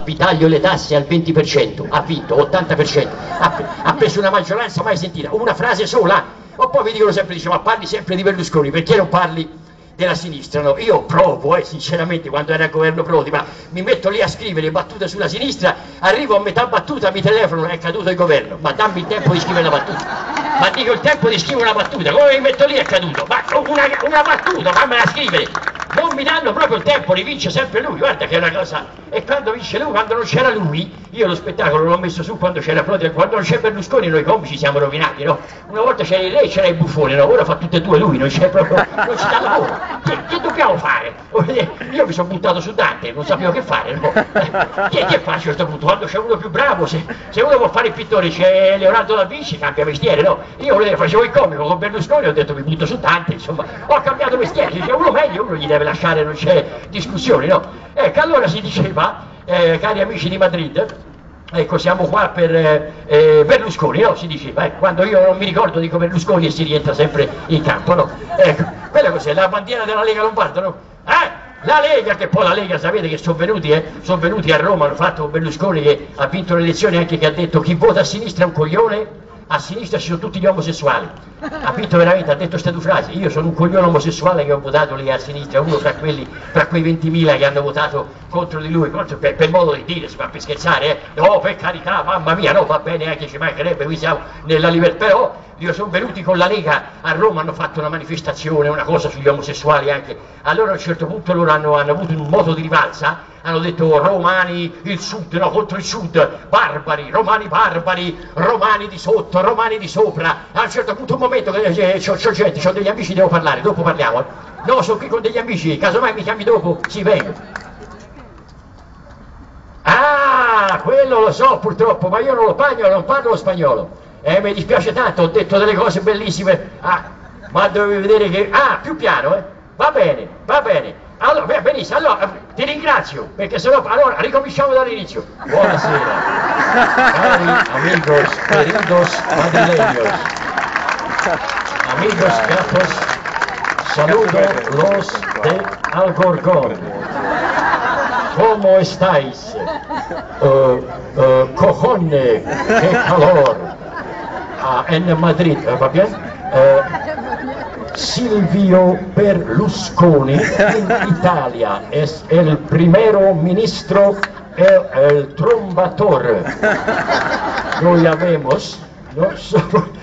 vi taglio le tasse al 20%, ha vinto 80%, ha preso una maggioranza mai sentita, una frase sola, o poi vi dicono sempre, dice, ma parli sempre di Berlusconi, perché non parli della sinistra? No, io provo, sinceramente, quando era il governo Prodi, ma mi metto lì a scrivere battute sulla sinistra, arrivo a metà battuta, mi telefono, è caduto il governo, ma dammi il tempo di scrivere la battuta, ma dico il tempo di scrivere una battuta, come mi metto lì è caduto, ma una battuta, fammela scrivere, non mi danno proprio il tempo, rivince sempre lui, guarda che è una cosa, e quando vince lui, quando non c'era lui, io lo spettacolo l'ho messo su quando c'era Prodi, quando non c'è Berlusconi noi comici siamo rovinati, no? Una volta c'era lei, c'era il buffone, no? Ora fa tutte e due lui, non c'è proprio, non ci dà lavoro, che dobbiamo fare? Io mi sono buttato su Dante, non sapevo che fare, no? Che fa a un certo punto? Quando c'è uno più bravo, se uno può fare il pittore, c'è Leonardo da Vinci, cambia mestiere, no? Io facevo il comico con Berlusconi, ho detto mi butto su Dante, insomma, ho cambiato mestiere, se c'è uno meglio, uno gli deve lasciare, non c'è discussione, no? Ecco, allora si diceva, cari amici di Madrid, ecco, siamo qua per Berlusconi, no? Si diceva, quando io non mi ricordo dico Berlusconi e si rientra sempre in campo, no? Ecco, quella cos'è, la bandiera della Lega Lombarda, no? La Lega, che poi la Lega sapete che sono venuti a Roma, hanno fatto Berlusconi che ha vinto le elezioni, anche che ha detto chi vota a sinistra è un coglione, a sinistra ci sono tutti gli omosessuali, ha vinto veramente, ha detto queste due frasi, io sono un coglione omosessuale che ho votato lì a sinistra, uno fra quei 20.000 che hanno votato contro di lui, per modo di dire, si fa per scherzare, no, per carità, mamma mia, no, va bene, anche ci mancherebbe, qui siamo nella libertà, però io sono venuti con la Lega a Roma, hanno fatto una manifestazione, una cosa sugli omosessuali anche, allora a un certo punto loro hanno avuto un moto di rivalsa, hanno detto romani il sud, no, contro il sud, barbari, romani di sotto, romani di sopra, a un certo punto un momento che c'ho gente, c'ho degli amici, devo parlare, dopo parliamo, no, sono qui con degli amici, casomai mi chiami dopo, sì, vengo. Ah, quello lo so purtroppo, ma io non parlo spagnolo. Mi dispiace tanto, ho detto delle cose bellissime. Ma dovevi vedere che... più piano, Va bene, va bene. Allora, benissimo, allora, ti ringrazio, perché sennò... Allora, ricominciamo dall'inizio. Buonasera, cari amigos queridos madrileños. Amigos capos, saludo los de Alcorcón. ¿Cómo estáis? Cojone, qué calor. En Madrid, ¿va bien? Silvio Berlusconi en Italia es el primero ministro, el trombatore. Noi avemos, no solo